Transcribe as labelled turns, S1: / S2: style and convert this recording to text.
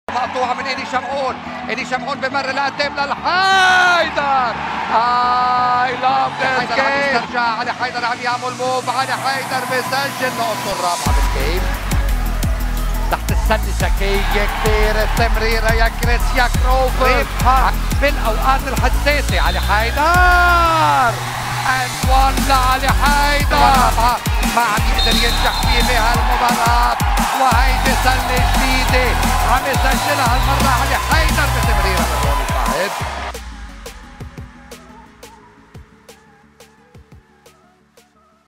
S1: مقطوعة من إيدي شمعون، إيدي شمعون بمر لقدام للحيدر. I love this game. ترجع علي حيدر عم يعمل موف، علي حيدر بسجل نقطته الرابعة بالجيم. تحت السلة ذكية كثير التمريرة يا كريس يا كروفر بالأوقات الحساسة. علي حيدر and one لعلي حيدر ما عم يقدر ينجح فيه بهالمباراة، وهيدي سلة جديدة عم يسجلها هالمرة علي حيدر بتمريرة من رامي صاحب.